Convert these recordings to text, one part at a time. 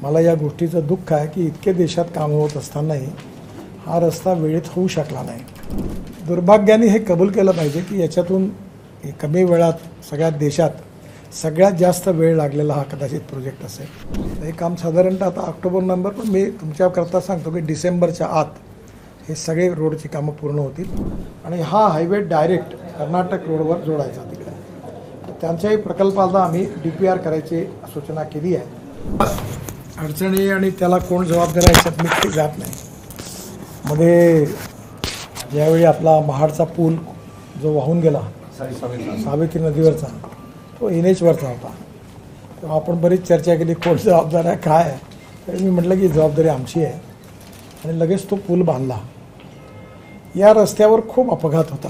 मला या गोष्टीचं दुःख आहे की इतके देशात काम होत असतानाही हा रस्ता वेळेत होऊ शकला नाही। दुर्भाग्याने हे कबूल केलं पाहिजे की याच्यातून कमी वेळात सगळ्या देशात सगळ्यात जास्त वेळ लागलेला हा कदाचित प्रोजेक्ट असेल। हे काम साधारणतः आता ऑक्टोबर नंबर, पण मी तुमच्याकरता सांगतो की डिसेंबरच्या आत हे सगळे रोडची कामं पूर्ण होतील आणि हा हायवे डायरेक्ट कर्नाटक रोडवर जोडायचा तिकडे। तर त्यांच्याही प्रकल्पाला आम्ही DPR करायची सूचना केली आहे। अडचणी आणि त्याला कोण जबाबदार आहे याच्यात मी जात नाही। मध्ये ज्यावेळी आपला महाडचा पूल जो वाहून गेला सावित्री नदीवरचा, तो NH वरचा होता, तेव्हा आपण बरीच चर्चा केली कोण जबाबदार आहे काय आहे। तरी मी म्हटलं की जबाबदारी आमची आहे आणि लगेच तो पूल बांधला। या रस्त्यावर खूप अपघात होतात,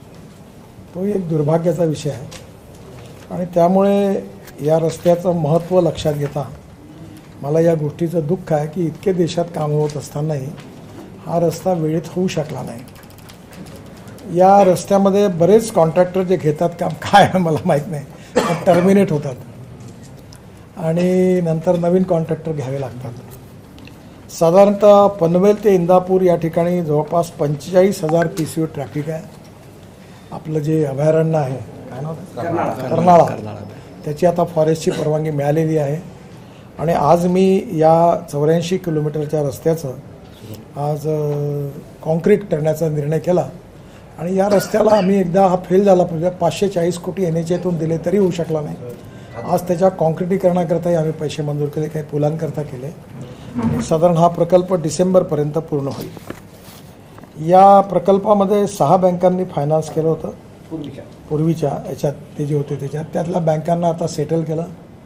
तो एक दुर्भाग्याचा विषय आहे आणि त्यामुळे या रस्त्याचं महत्त्व लक्षात घेता मला या गोष्टीचं दुःख आहे की इतके देशात काम होत असतानाही हा रस्ता वेळेत होऊ शकला नाही। या रस्त्यामध्ये बरेच कॉन्ट्रॅक्टर जे घेतात काम काय आहे मला माहीत नाही, पण टर्मिनेट होतात आणि नंतर नवीन कॉन्ट्रॅक्टर घ्यावे लागतात। साधारणतः पनवेल ते इंदापूर या ठिकाणी जवळपास 45,000 PCU ट्रॅफिक आहे। आपलं जे अभयारण्य आहे काय नाव कर्नाळा, त्याची आता फॉरेस्टची परवानगी मिळालेली आहे आणि आज मी या 84 किलोमीटरच्या रस्त्याचं आज कॉन्क्रीट करण्याचा निर्णय केला आणि या रस्त्याला आम्ही एकदा हा फेल झाला पाहिजे 540 कोटी NHAतून दिले तरी होऊ शकला नाही। आज त्याच्या कॉन्क्रिटीकरणाकरताही आम्ही पैसे मंजूर केले, काही पुलांकरता केले आणि साधारण हा प्रकल्प डिसेंबरपर्यंत पूर्ण होईल। या प्रकल्पामध्ये 6 बँकांनी फायनान्स केलं होतं पूर्वीच्या याच्यात, ते जे होते त्यातल्या बँकांना आता सेटल केलं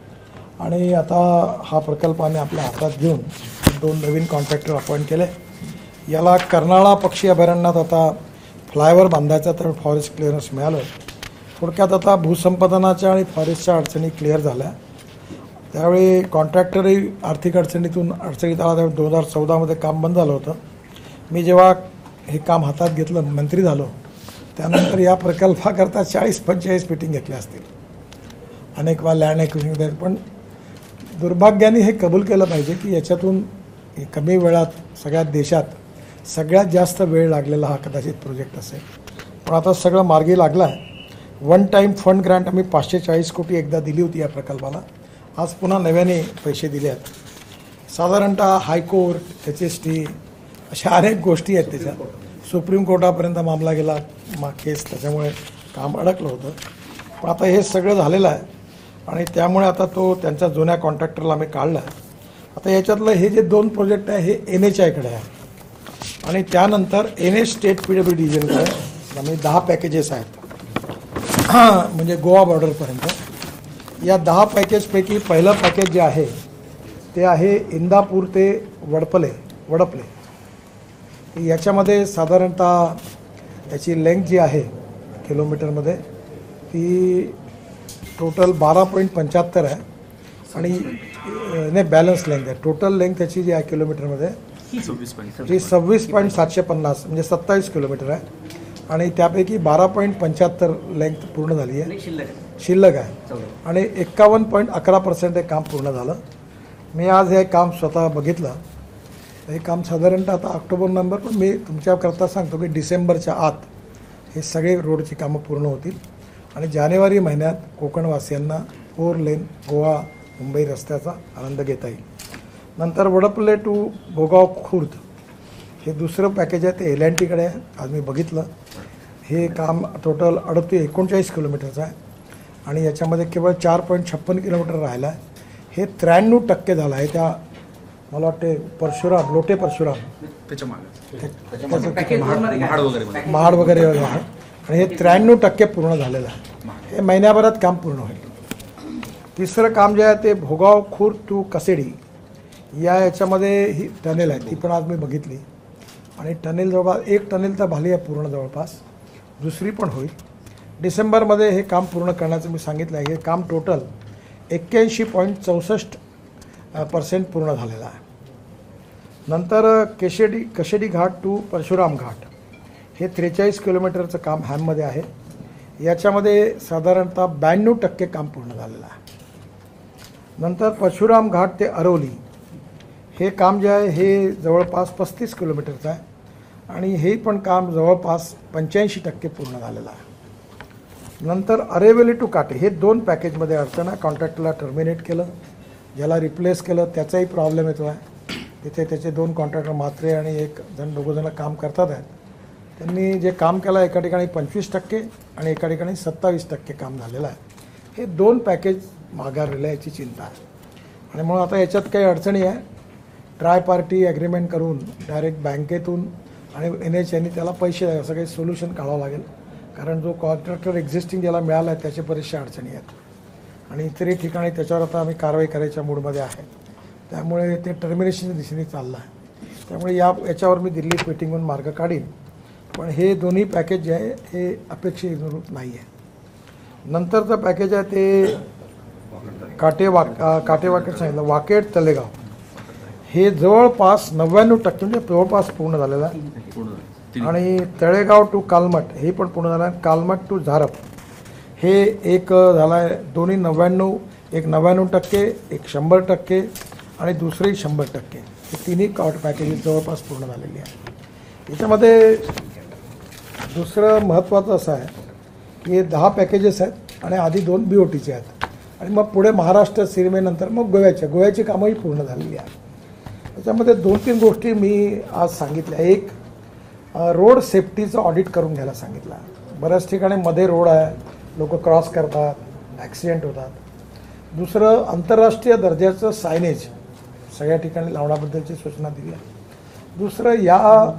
आणि आता हा प्रकल्प आम्ही आपल्या हातात घेऊन 2 नवीन कॉन्ट्रॅक्टर अपॉइंट केले। याला कर्नाळा पक्षी अभयारण्यात आता फ्लायओव्हर बांधायचा तर फॉरेस्ट क्लिअरन्स मिळालं। थोडक्यात आता भूसंपादनाच्या आणि फॉरेस्टच्या अडचणी क्लिअर झाल्या। त्यावेळी कॉन्ट्रॅक्टरही आर्थिक अडचणीत आला, त्यावेळी 2014मध्ये काम बंद झालं होतं। मी जेव्हा हे काम हातात घेतलं, मंत्री झालो, त्यानंतर या प्रकल्पाकरता 40-45 मीटिंग घेतल्या असतील, अनेक वेळा लँड ॲक्विजिशन। पण दुर्भाग्याने हे कबूल केलं पाहिजे की याच्यातून कमी वेळात सगळ्यात देशात सगळ्यात जास्त वेळ लागलेला हा कदाचित प्रोजेक्ट असेल, पण आता सगळं मार्गी लागलं आहे। वन टाईम फंड ग्रँट आम्ही 540 कोटी एकदा दिली होती या प्रकल्पाला, आज पुन्हा नव्याने पैसे दिले आहेत। साधारणतः हायकोर्ट, HST अशा अनेक गोष्टी आहेत त्याच्यात, सुप्रीम कोर्टापर्यंत मामला गेला केस, त्याच्यामुळे काम अडकलं होतं। पण आता हे सगळं झालेलं आहे आणि त्यामुळे आता तो त्यांच्या जुन्या कॉन्ट्रॅक्टरला आम्ही काढला आहे। आता याच्यातलं हे जे 2 प्रोजेक्ट आहे हे NHAकडे आहे आणि त्यानंतर NH स्टेट PWD डिव्हिजनकडे आम्ही 10 पॅकेजेस आहेत म्हणजे गोवा बॉर्डरपर्यंत। या 10 पॅकेजपैकी पहिलं पॅकेज जे आहे ते आहे इंदापूर ते वडपले। याच्यामध्ये साधारणतः याची लेंथ जी आहे किलोमीटरमध्ये ती टोटल 12.75 आहे आणि नाही बॅलन्स लेंथ आहे। टोटल लेंथ त्याची जी आहे किलोमीटरमध्ये ती 26.750 म्हणजे 27 किलोमीटर आहे आणि त्यापैकी 12.75 लेंथ पूर्ण झाली आहे, शिल्लक आहे आणि 51.11% हे काम पूर्ण झालं। मी आज हे काम स्वतः बघितलं। हे काम साधारणतः आता ऑक्टोबर नंबर, पण मी तुमच्याकरता सांगतो की डिसेंबरच्या आत हे सगळे रोडची कामं पूर्ण होतील आणि जानेवारी महिन्यात कोकणवासियांना 4 लेन गोवा मुंबई रस्त्याचा आनंद घेता येईल। नंतर वडपले टू भोगाव खुर्द हे दुसरं पॅकेज आहे, ते LNTकडे आहे। आज मी बघितलं, हे काम टोटल 39 किलोमीटरचं आहे आणि याच्यामध्ये केवळ 4.56 किलोमीटर राहिलं आहे। हे 93% झालं आहे। त्या मला वाटते लोटे परशुराम महाड वगैरे आहे आणि हे 93% पूर्ण झालेलं आहे। हे महिन्याभरात काम पूर्ण होईल। तिसरं काम जे आहे ते भोगाव खुर्द टू कसेडी याच्यामध्ये ही टनेल आहे, ती पण आज मी बघितली आणि टनेल जवळपास 1 टनेल तर झाली आहे पूर्ण, जवळपास दुसरी पण होईल। डिसेंबरमध्ये हे काम पूर्ण करण्याचं मी सांगितलं आहे। हे काम टोटल 81.64% पूर्ण झालेलं आहे। नंतर कशेडी घाट टू परशुराम घाट हे 43 किलोमीटरचं काम हॅममध्ये आहे। याच्यामध्ये साधारणतः 92% काम पूर्ण झालेलं आहे। नंतर परशुराम घाट ते अरोली हे काम जे आहे हे जवळपास 35 किलोमीटरचं आहे आणि हे पण काम जवळपास 85% पूर्ण झालेलं आहे. नंतर अरेवेली टू काटे हे 2 पॅकेजमध्ये अडचण आहे. कॉन्ट्रॅक्टरला टर्मिनेट केलं, ज्याला रिप्लेस केलं त्याचाही प्रॉब्लेम येतो आहे. तिथे त्याचे 2 कॉन्ट्रॅक्टर म्हात्रे आणि एक जण दोघंजणं काम करतात आहेत. त्यांनी जे काम केलं एका ठिकाणी 25% आणि एका ठिकाणी 27% काम झालेलं आहे. हे 2 पॅकेज माघारलेलं याची चिंता आहे आणि म्हणून आता याच्यात काही अडचणी आहे. ट्राय पार्टी ॲग्रीमेंट करून डायरेक्ट बँकेतून आणि NHAने त्याला पैसे असं काही सोल्युशन काढावं लागेल, कारण जो कॉन्ट्रॅक्टर एक्झिस्टिंग ज्याला मिळाला आहे त्याचे बरेचसे अडचणी आहेत आणि इतरही ठिकाणी त्याच्यावर आता आम्ही कारवाई करायच्या मूडमध्ये आहे. त्यामुळे ते टर्मिनेशनच्या दिशेने चाललं आहे. त्यामुळे याच्यावर मी दिल्लीत मीटिंगहून मार्ग काढीन. पण हे दोन्ही पॅकेज जे आहे हे अपेक्षेनुरूप नाही आहे. नंतरचं पॅकेज आहे ते काटेवाकेट सांगितलं, वाकेट तलेगाव हे जवळपास 99% म्हणजे जवळपास पूर्ण झालेलं आहे आणि तळेगाव टू कालमठ हे पण पूर्ण झालं आहे. कालमठ टू झारप हे एक झालं आहे, दोन्ही 99, एक 99%, एक 100% आणि दुसरेही 100%. हे तिन्ही पॅकेजेस जवळपास पूर्ण झालेली आहे. याच्यामध्ये दुसरं महत्त्वाचं असं आहे की हे 10 पॅकेजेस आहेत आणि आधी 2 BOTचे आहेत आणि मग पुढे महाराष्ट्र सिरमेनंतर मग गोव्याची कामंही पूर्ण झालेली आहेत. त्याच्यामध्ये 2-3 गोष्टी मी आज सांगितल्या. एक, रोड सेफ्टीचं ऑडिट करून घ्यायला सांगितलं. बऱ्याच ठिकाणी मध्ये रोड आहे, लोक क्रॉस करतात, ॲक्सिडेंट होतात. दुसरं, आंतरराष्ट्रीय दर्जाचं सायनेज सगळ्या ठिकाणी लावण्याबद्दलची सूचना दिली आहे. दुसरं, या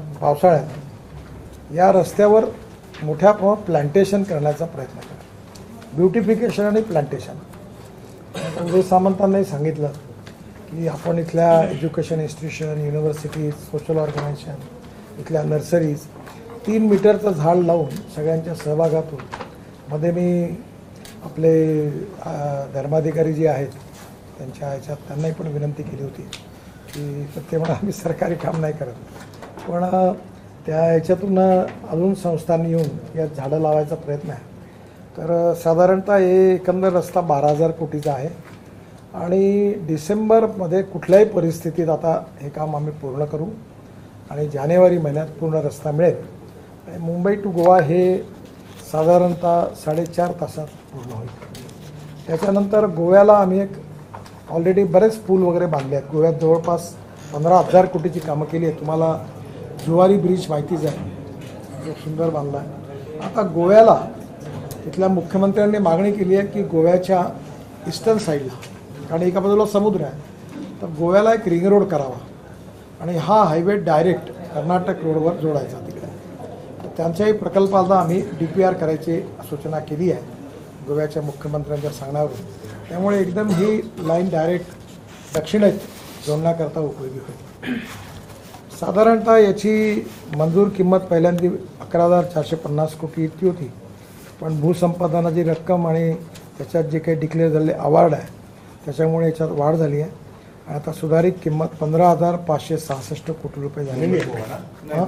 पावसाळ्यात या रस्त्यावर मोठ्या प्रमाणात प्लांटेशन करण्याचा प्रयत्न करा. ब्युटिफिकेशन आणि प्लांटेशन. संजय सामंतांनाही सांगितलं की आपण इथल्या education institution, universities, social organization, इथल्या नर्सरीज 3 मीटरचं झाड लावून सगळ्यांच्या सहभागातून मध्ये मी आपले धर्माधिकारी जे आहेत त्यांच्या ह्याच्यात त्यांनाही पण विनंती केली होती की ते म्हणा आम्ही सरकारी काम नाही करत, पण त्या ह्याच्यातून अजून संस्थांनी येऊन या झाडं लावायचा प्रयत्न आहे. तर साधारणतः हे एकंदर रस्ता 12,000 कोटीचा आहे आणि डिसेंबरमध्ये कुठल्याही परिस्थितीत आता हे काम आम्ही पूर्ण करू आणि जानेवारी महिन्यात पूर्ण रस्ता मिळेल. आणि मुंबई टू गोवा हे साधारणतः 4.5 तासात पूर्ण होईल. त्याच्यानंतर गोव्याला आम्ही एक ऑलरेडी बरेच पूल वगैरे बांधले आहेत. गोव्यात जवळपास 15,000 कोटीची कामं केली आहेत. तुम्हाला जुवारी ब्रिज माहितीच आहे, जो सुंदर बांधला आहे. आता गोव्याला इथल्या मुख्यमंत्र्यांनी मागणी केली आहे की गोव्याच्या ईस्टर्न साईडला, कारण एका बाजूला समुद्र आहे, तर गोव्याला एक रिंग रोड करावा आणि हा हायवे डायरेक्ट कर्नाटक रोडवर जोडायचा तिकडे. तर त्यांच्याही प्रकल्पाला आम्ही DPR करायची सूचना केली आहे गोव्याच्या मुख्यमंत्र्यांच्या सांगण्यावरून. त्यामुळे एकदम ही लाईन डायरेक्ट दक्षिणेत जोडण्याकरता उपयोगी होईल. साधारणतः याची मंजूर किंमत पहिल्यांदा 11,450 कोटी इतकी होती, पण भूसंपादनाची रक्कम आणि त्याच्यात जे काही डिक्लेअर झालेले अवॉर्ड आहे त्याच्यामुळे याच्यात वाढ झाली आहे. आता सुधारित किंमत 15,566 कोटी रुपये झालेली आहे.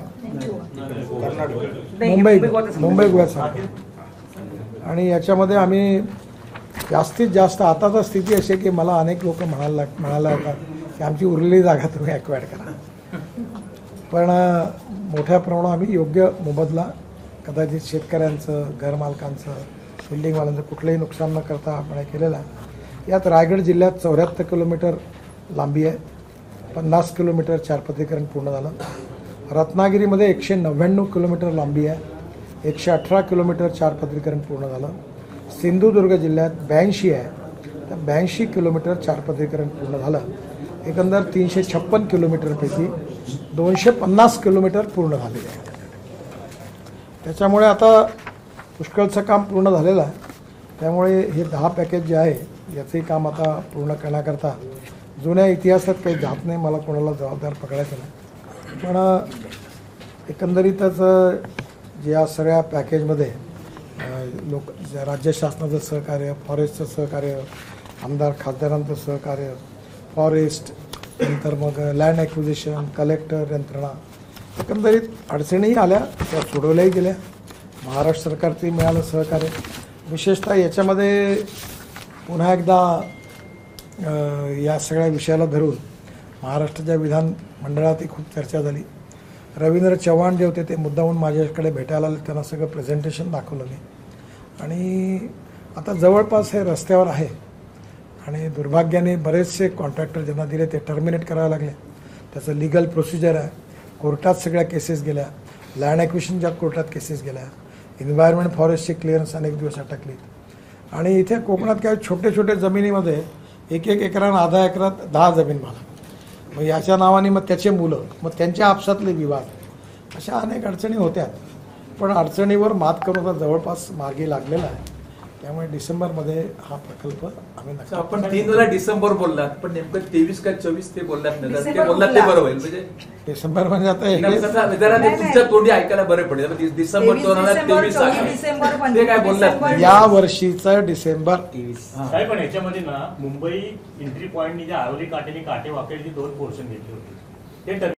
मुंबई गोव्यासाठी. आणि याच्यामध्ये आम्ही जास्तीत जास्त, आता तर स्थिती अशी आहे की मला अनेक लोक म्हणायला येतात की आमची उरलेली जागा तुम्ही ॲक्वायर करा, पण मोठ्या प्रमाणात आम्ही योग्य मोबदला कदाचित शेतकऱ्यांचं, घरमालकांचं, बिल्डिंगवाल्यांचं कुठलंही नुकसान न करता आपण केलेलं आहे. यात रायगड जिल्ह्यात 74 किलोमीटर लांबी आहे, 50 किलोमीटर चारपदरीकरण पूर्ण झालं. रत्नागिरीमध्ये 199 किलोमीटर लांबी आहे, 118 किलोमीटर चारपदरीकरण पूर्ण झालं. सिंधुदुर्ग जिल्ह्यात 82 आहे, तर 82 किलोमीटर चारपदरीकरण पूर्ण झालं. एकंदर 356 किलोमीटरपैकी 250 किलोमीटर पूर्ण झालेले आहे. त्याच्यामुळे आता पुष्कळचं काम पूर्ण झालेलं आहे. त्यामुळे हे 10 पॅकेज जे आहे याचंही काम आता पूर्ण करण्याकरता जुन्या इतिहासात काही जात नाही, मला कोणाला जबाबदार पकडायचं नाही. पण एकंदरीतच या सगळ्या पॅकेजमध्ये राज्य शासनाचं सहकार्य, फॉरेस्टचं सहकार्य, आमदार खासदारांचं सहकार्य, फॉरेस्ट, नंतर मग लँड ॲक्विजिशन, कलेक्टर यंत्रणा, एकंदरीत अडचणीही आल्या, त्या सोडवल्याही गेल्या. महाराष्ट्र सरकारचंही मिळालं सहकार्य. विशेषतः याच्यामध्ये पुन्हा एकदा या सगळ्या विषयाला धरून महाराष्ट्राच्या विधानमंडळातही खूप चर्चा झाली. रवींद्र चव्हाण जे होते ते मुद्दामून माझ्याकडे भेटायला आले, त्यांना सगळं प्रेझेंटेशन दाखवलं मी. आणि आता जवळपास हे रस्त्यावर आहे आणि दुर्भाग्याने बरेचसे कॉन्ट्रॅक्टर ज्यांना दिले ते टर्मिनेट करावे लागले. त्याचं लिगल प्रोसिजर आहे, कोर्टात सगळ्या केसेस गेल्या, लँड ॲक्विजिशनच्या कोर्टात केसेस गेल्या, एन्व्हायरमेंट फॉरेस्टची क्लिअरन्स अनेक दिवस अटकलीत. आणि इथे कोकणात काय छोटे छोटे जमिनीमध्ये 1-1 एकरात, आधा एकरात 10 जमीन मला, मग याच्या नावाने मग त्याचे मुलं, मग त्यांच्या आपसातले विवाद, अशा अनेक अडचणी होत्या. पण अडचणीवर मात करून आता जवळपास मार्गी लागलेला आहे. त्यामुळे डिसेंबरमध्ये हा प्रकल्प आम्ही नक्की. आपण 3 वेळा डिसेंबर बोललात, पण नेमकं 23 का 24 ते बोललात नाही, ते बोललात ते बरं होईल. म्हणजे डिसेंबर म्हणजे आता जरा ते तुमच्या तोंडी ऐकायला बरं पडेल. डिसेंबर 2023 ते काय बोललात या वर्षीचं डिसेंबर 23. काय पण याच्यामध्ये ना मुंबई एंट्री पॉईंटनी जे आरोली काठेने काटे वाकेडची 2 पोर्शन घेतली होती ते